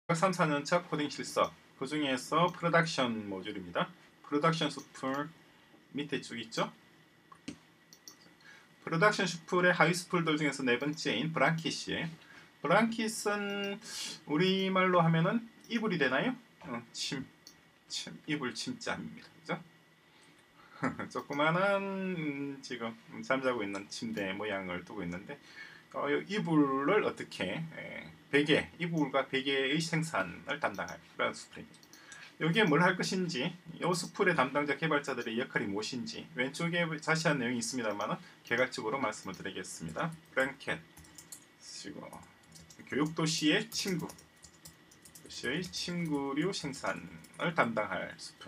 3, 4년차 코딩 실습 그 중에서 프로덕션 모듈입니다. 프로덕션 슈플 밑에 쭉 있죠? 프로덕션 슈플의 하위 슈플들 중에서 네 번째인 브랑킷이에요. 브랑킷은 우리말로 하면은 이불이 되나요? 이불 침자입니다. 그죠? 조그마한 지금 잠자고 있는 침대 모양을 두고 있는데 이불을 어떻게 베개, 이불과 베개의 생산을 담당할 그런 슈플입니다. 여기에 뭘 할 것인지, 이 슈플의 담당자 개발자들의 역할이 무엇인지 왼쪽에 자세한 내용이 있습니다만 개괄적으로 말씀을 드리겠습니다. 브랭켓 교육도시의 친구, 도시의 친구류 생산을 담당할 슈플.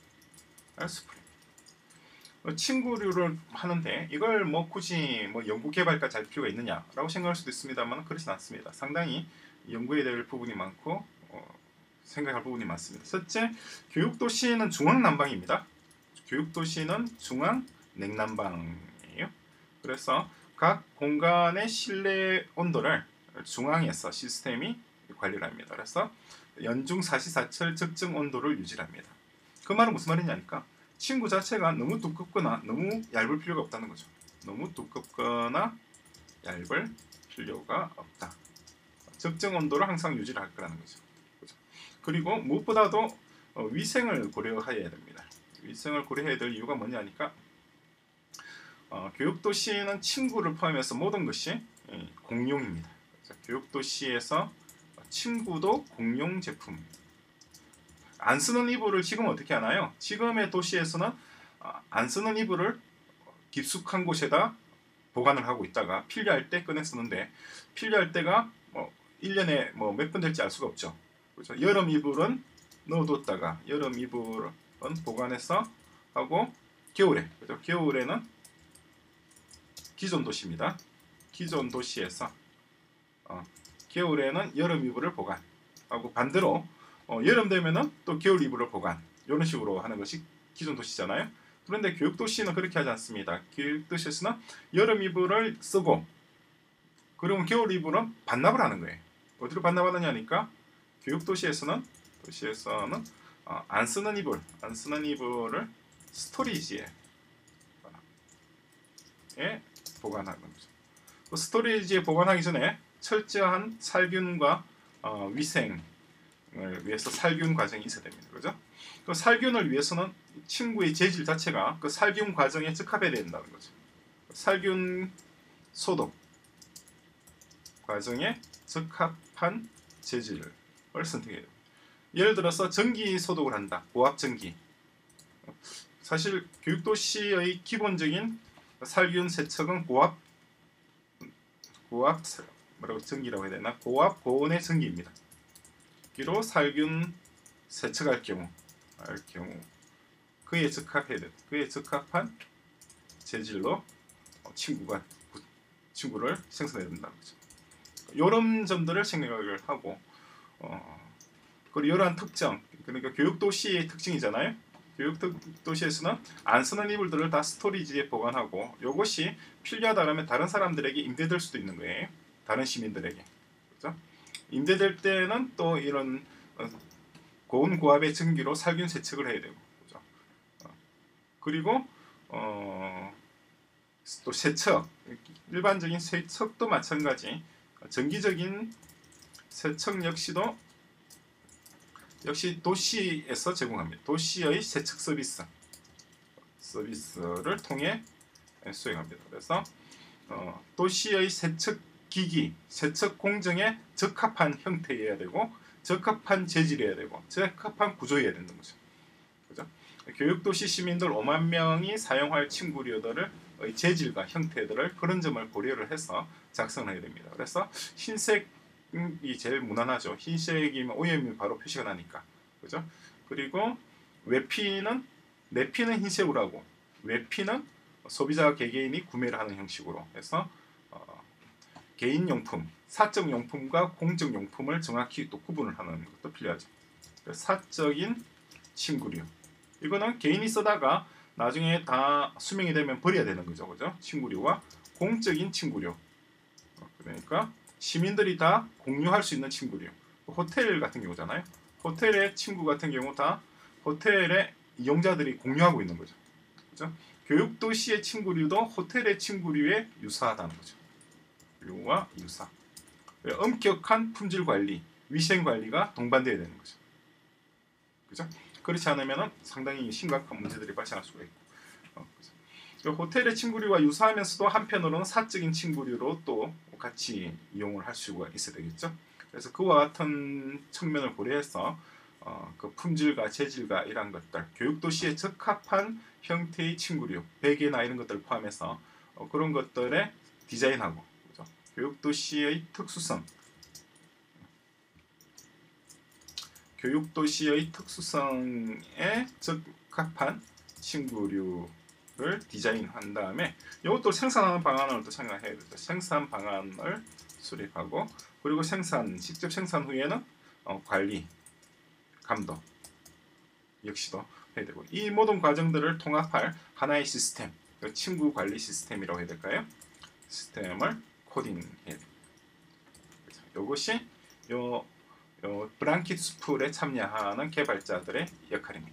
친구류를 하는데 이걸 굳이 연구 개발까지 할 필요가 있느냐라고 생각할 수도 있습니다만 그렇진 않습니다. 상당히 연구해야 될 부분이 많고 생각할 부분이 많습니다. 첫째, 교육도시는 중앙난방입니다. 교육도시는 중앙냉난방이에요. 그래서 각 공간의 실내 온도를 중앙에서 시스템이 관리를 합니다. 그래서 연중 사시사철 적정 온도를 유지합니다. 그 말은 무슨 말이냐니까 친구 자체가 너무 두껍거나 너무 얇을 필요가 없다는 거죠. 너무 두껍거나 얇을 필요가 없다. 적정 온도를 항상 유지를 할 거라는 거죠. 그리고 무엇보다도 위생을 고려해야 됩니다. 위생을 고려해야 될 이유가 뭐냐니까 교육도시는 친구를 포함해서 모든 것이 공용입니다. 교육도시에서 친구도 공용 제품입니다. 안 쓰는 이불을 지금 어떻게 하나요? 지금의 도시에서는 안 쓰는 이불을 깊숙한 곳에다 보관을 하고 있다가 필요할 때 꺼내 쓰는데 필요할 때가 1년에 몇 번 될지 알 수가 없죠. 그렇죠? 여름 이불은 넣어뒀다가 여름 이불은 보관해서 하고 겨울에, 그렇죠? 겨울에는 기존 도시입니다. 기존 도시에서 겨울에는 여름 이불을 보관하고 반대로 여름 되면은 또 겨울 이불을 보관 이런 식으로 하는 것이 기존 도시잖아요. 그런데 교육도시는 그렇게 하지 않습니다. 교육도시에서는 여름 이불을 쓰고 그러면 겨울 이불은 반납을 하는 거예요. 어디로 반납하느냐니까 교육도시에서는 안 쓰는 이불을 스토리지에 보관하는 거죠. 그 스토리지에 보관하기 전에 철저한 살균과 위생을 위해서 살균 과정이 있어야 됩니다. 그죠? 그 살균을 위해서는 친구의 재질 자체가 그 살균 과정에 적합해야 된다는 거죠. 살균 소독 과정에 적합한 재질을 선택해야 됩니다. 예를 들어서 전기 소독을 한다. 고압 전기. 사실 교육도시의 기본적인 살균 세척은 고압 전기라고 해야 되나? 고압 고온의 전기입니다. 기로 살균 세척할 경우 그에 적합해야 돼. 그에 적합한 재질로 친구를 생산해야 된다는 거죠. 이런 점들을 생각을 하고 그리고 이러한 특정, 그러니까 교육도시의 특징이잖아요. 교육도시에서는 안 쓰는 이불들을 다 스토리지에 보관하고 이것이 필요하다면 다른 사람들에게 임대될 수도 있는 거예요. 다른 시민들에게. 그렇죠? 임대될 때는 또 이런 고온 고압의 전기로 살균 세척을 해야 되고, 그렇죠? 그리고 또 세척, 일반적인 세척도 마찬가지. 정기적인 세척 역시 도시에서 제공합니다. 도시의 세척 서비스를 통해 수행합니다. 그래서 도시의 세척 기기, 세척 공정에 적합한 형태여야 되고 적합한 재질이어야 되고 적합한 구조여야 되는 거죠. 그죠? 교육도시 시민들 5만 명이 사용할 친구류들의 재질과 형태들을 그런 점을 고려를 해서 작성을 해야 됩니다. 그래서 흰색이 제일 무난하죠. 흰색이면 오염이 바로 표시가 나니까. 그죠? 그리고 내피는 흰색으로 하고 외피는 소비자 개개인이 구매를 하는 형식으로 해서 개인용품, 사적용품과 공적용품을 정확히 또 구분을 하는 것도 필요하죠. 사적인 친구류. 이거는 개인이 쓰다가 나중에 다 수명이 되면 버려야 되는 거죠. 그죠? 친구류와 공적인 친구류. 그러니까 시민들이 다 공유할 수 있는 친구류. 호텔 같은 경우잖아요. 호텔의 친구 같은 경우 다 호텔의 이용자들이 공유하고 있는 거죠. 그죠? 교육 도시의 친구류도 호텔의 친구류에 유사하다는 거죠. 류와 유사. 엄격한 품질 관리, 위생 관리가 동반돼야 되는 거죠. 그죠? 그렇지 않으면 상당히 심각한 문제들이 발생할 수가 있고. 그죠? 호텔의 친구류와 유사하면서도 한편으로는 사적인 친구류로 또 같이 이용을 할 수가 있어야 되겠죠. 그래서 그와 같은 측면을 고려해서 그 품질과 재질과 이런 것들, 교육 도시에 적합한 형태의 친구류, 베개나 이런 것들을 포함해서 그런 것들에 디자인하고, 그죠? 교육 도시의 특수성, 교육 도시의 특수성에 적합한 친구류를 디자인한 다음에 이것도 생산하는 방안을 또 생각해야 되죠. 생산 방안을 수립하고, 그리고 직접 생산 후에는 관리, 감독 역시도 해야 되고, 이 모든 과정들을 통합할 하나의 시스템, 친구 관리 시스템이라고 해야 될까요? 시스템을 코딩해야 됩니다. 이것이 브랑킷 스쿨에 참여하는 개발자들의 역할입니다.